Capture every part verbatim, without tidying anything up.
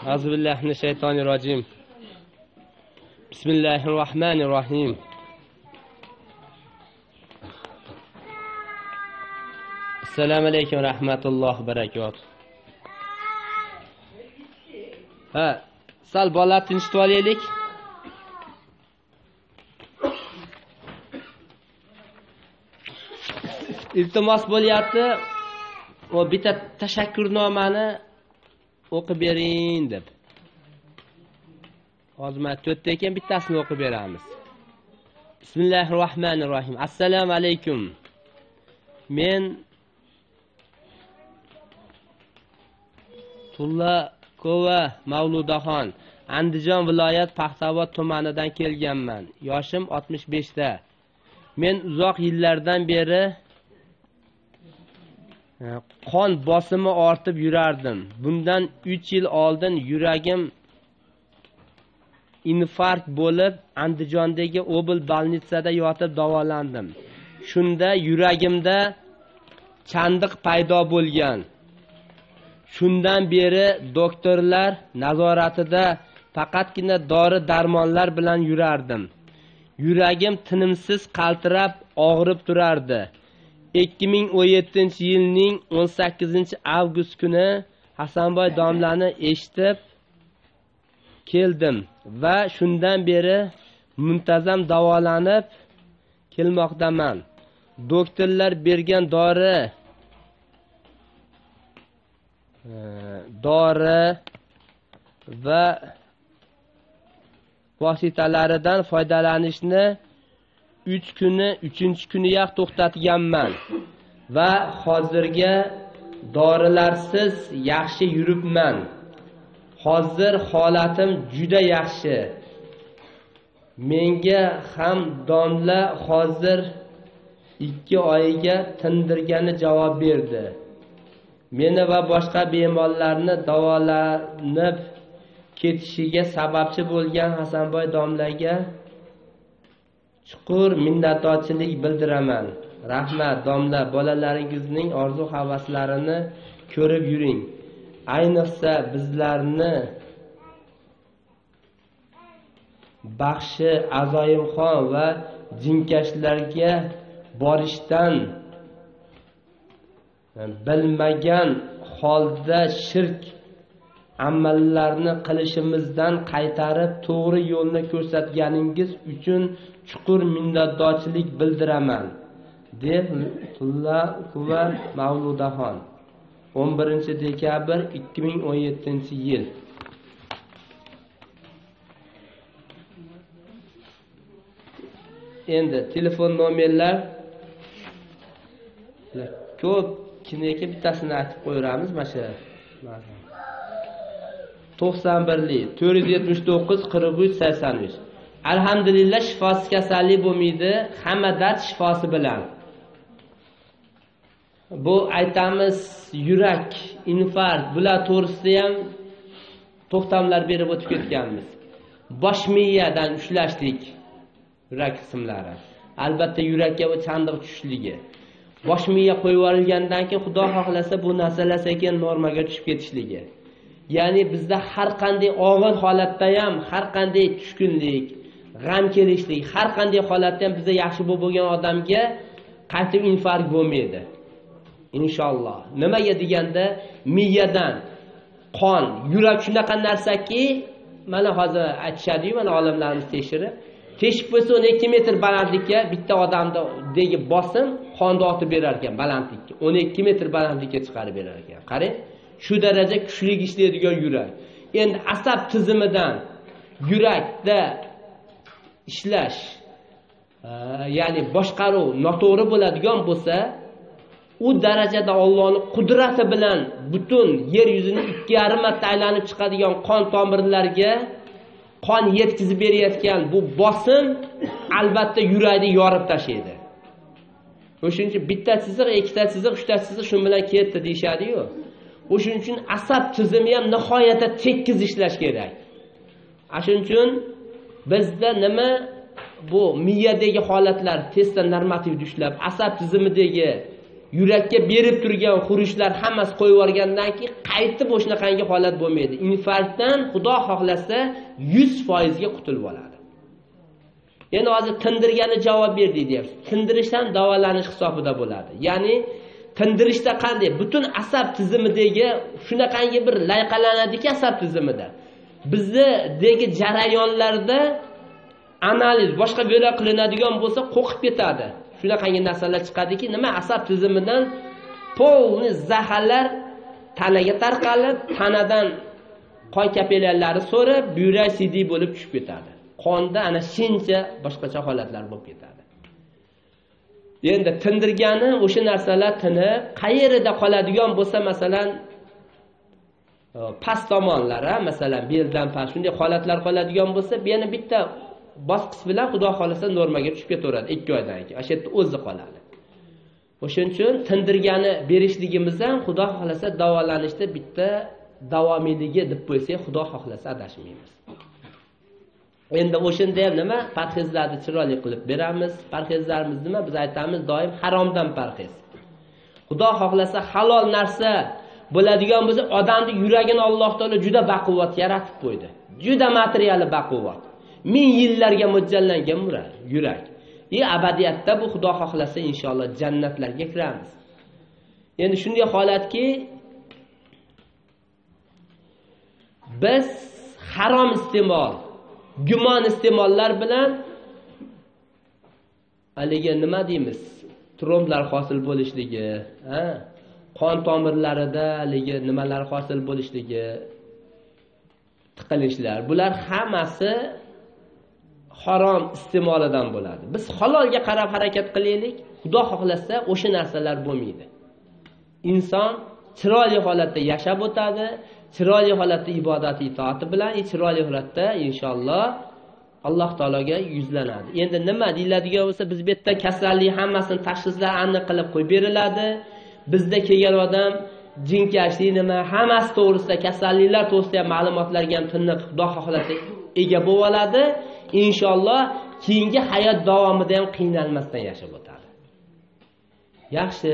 أعوذ بالله من الشيطان الرجيم. بسم الله الرحمن الرحيم. Assalomu alaykum rahmatullohi va barakatuh. Ha, sal bola tinchib olaylik. Iltimos bo'lyapti. O bitta tashakkurnomani o'qib bering deb. Hozir men to'rtta ekan bittasini o'qib beramiz. Bismillahir rohmanir rohim. Assalomu alaykum. Men Tullakova Mavludaxon, Andijon viloyat Paxtavod tumanidan kelganman. Yoshim oltmish beshda. Men uzoq yillardan beri qon bosimi ortib yurardim. Bundan uch yil oldin yuragim infarkt bo'lib, Andijondagi Obel bolnitsada yotib davolandim. Shunda yuragimda chandiq paydo bo'lgan. Shundan beri doktorlar nazoratida faqatgina dori-darmonlar bilan yurardim. Yuragim tinimsiz qaltirab, og'rib turardi. ikki ming o'n yettinchi yilning o'n sakkizinchi avgust kuni Hasanboy domlani eshitib keldim va shundan beri muntazam davolanib kelmoqdaman. Doktorlar bergan dori dori va vositalaridan foydalanishni uch kuni, uchinchi kuniyoq to'xtatganman va hozirga dorilarsiz yaxshi yuribman. Hozir holatim juda yaxshi. Menga ham domla hozir ikki oyga tindirgani javob berdi. Meni va boshqa bemorlarni davolanib ketishiga sababchi bo'lgan Hasanboy domlaga chuqur minnatdorchilik bildiraman. Rahmat domla, bolalaringizning orzu-havaslarini ko'rib yuring. Ayniqsa bizlarni Baxshi Azoyimxon va jinkashlarga borishdan bilmagan holda shirk amallarni qilishimizdan qaytarib to'g'ri yo'lni ko'rsatganingiz uchun chuqur minnatdorchilik bildiraman deb Tullakova Mavludaxon. o'n birinchi dekabr ikki ming o'n yettinchi yil. Endi telefon nomerlar ko'p, kiniki bittasini aytib qo'yamiz. Mana shu to'qson birlik to'rt yuz yetmish to'qqiz qirq uch sakson uch. Alhamdulillah shifosiz kasallik bo'lmaydi, hamma dard shifosi bilan. Bu aytamiz yurak, infarkt, bular to'g'risida ham to'xtamlar berib o'tib ketganmiz. Bosh miyadan ushlashlik yurak qismlari. Albatta yurakka va chandiq tushishligi. Bosh miya qo'yib yuborilgandan keyin Xudo xohlasa bu narsalar sekin normaga tushib ketishligi. Ya'ni bizda har qanday og'ir holatda ham, har qanday tushkunlik, g'am kelishlik, har qanday holatda ham bizda yaxshi bo'lib bo'lgan odamga qaytib infarkt bo'lmaydi. Inshaalloh. Nimaga deganda miyadan qon, yurak shunaqa narsaki, mana hozir aytishadi-yu, mana olimlarimiz tekshirib, teshib qo'ysa o'n ikki metr balandlikka bitta odamdagi bosim qonni otib berar ekan balandlikka. o'n ikki metr balandlikka chiqarib berar ekan. Qarang, shu daraja kuchli ishlaydigan yurak. Endi asab tizimidan yurakda ishlash, ya'ni boshqaruv noto'g'ri bo'ladigan bo'lsa, u darajada Allohning qudrati bilan butun yer yuzini ikki yarim marta aylanib chiqadigan qon tomirlarga qon yetkazib berayotgan bu bosim albatta yurakni yorib tashlaydi. O'shuning uchun bitta chiziq, ikkita chiziq, uchta chiziq shu bilan ketdi deyshadi-yu. O'shuning uchun asab tizimi ham nihoyatda tekkiz ishlash kerak. Shuning uchun bizda nima bu miyadagi holatlar tezda normativ ishlab, asab tizimidagi yurakka berib turgan xurishlar hammasi qo'yib yuborgandan keyin qaytib o'shanaqangi holat bo'lmaydi. Infarktdan Xudo xohlasa yuz foiz ga qutulib oladi. Endi hozir tindirgani javob berdi deyapsiz. Tindirish ham davolanish hisobida bo'ladi. Ya'ni tindirishda qanday? Butun asab tizimidagi shunaqangi bir layqalanadiki asab tizimida. Bizdagi jarayonlarda analiz boshqa yo'la qilinadigan bo'lsa qo'qib ketadi. Shunaqangi narsalar chiqadiki, nima asab tizimidan polni zaharlar tanaga tarqalib, tanadan qon kapillyarlari so'rib, buyrak sidiy bo'lib tushib ketadi. Qonda ana shuncha boshqacha holatlar bo'lib ketadi. Endi tindirgani o'sha narsalar tinib, qayerida qoladigan bo'lsa, masalan, past tomonlari, masalan, beldan past shunday holatlar qoladigan bo'lsa, bu yana bitta bosqich bilan Xudo xolasa normaga tushib ketaveradi ikki oydan keyin. O'sha yerda o'zi qoladi. O'shuning uchun tindirgani berishligimiz ham Xudo xolasa davolanishda bitta davomiyligi deb qo'ysak, Xudo xolasa adashmaymiz. Endi o'shanda ham nima? Parhezlarni chiroyli qilib beramiz. Parhezlarimiz nima? Biz aytamiz doim haromdan parhez. Xudo xohlasa halol narsa bo'ladigan bo'lsa, odamning yuragini Alloh taolo juda baquvvat yaratib qo'ydi. Juda materiali baquvvat. Ming yillarga mo'ljallangan yurak. E abadiyatda bu Xudo xohlasa inshaalloh jannatlarga kiramiz. Endi shunday holatki biz harom iste'mol, gumon iste'mollar bilan haliga nima deymiz? Tromblar hosil bo'lishligi, ha? Qon tomirlarida haliga nimalar hosil bo'lishligi, tiqilishlar. Bular hammasi harom iste'molidan bo'ladi. Biz halolga qarab harakat qilaylik. Xudo xohlasa o'sha narsalar bo'lmaydi. Inson chiroyli holatda yashab o'tadi, chiroyli holatda ibodat itoati bilan, chiroyli holatda inshaalloh Alloh taologa yuzlanadi. Endi nima deyiladigan bo'lsa, biz bu yerda kasallik hammasini tashxislar aniq qilib qo'yib beriladi. Bizda kelgan odam jinkashlik nima, hammasi to'g'risida, kasalliklar to'g'risida ma'lumotlarga ham tiniq Xudo xohlasa ega bo'lib oladi. Inshaalloh keyingi hayot davomida ham qiynalmasdan yashab o'tadi. Yaxshi.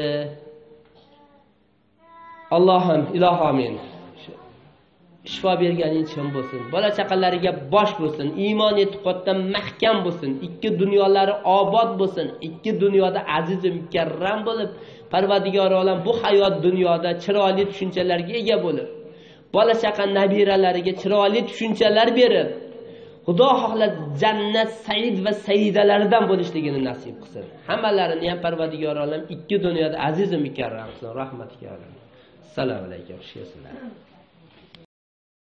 Allohim, ilohi amin. Shifo berganing uchun bo'lsin. Bola chaqalariga bosh bo'lsin, iymon e'tiqoddan mahkam bo'lsin, ikki dunyolari obod bo'lsin, ikki dunyoda aziz va mukarram bo'lib, Parvardigor olam bu hayot dunyoda chiroyli tushunchalarga ega bo'lib, bola chaqa nabiralariga chiroyli tushunchalar berib, Xudo xohlasa jannat said va saidalaridan bo'lishligini nasib qilsin. Hammalarini ham Parvardigor olam ikki dunyoda aziz va mukarram qilsin. Rahmatiga olsin. Assalomu alaykum.